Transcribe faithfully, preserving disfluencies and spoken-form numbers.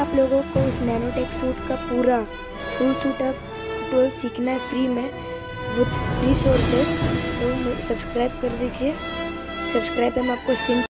आप लोगों को इस नैनोटेक सूट का पूरा फुल सूट अप ट्यूटोरियल सीखना है फ्री में विथ फ्री सोर्सेज, तो सब्सक्राइब कर दीजिए। सब्सक्राइब पे मैं आपको स्क्रीन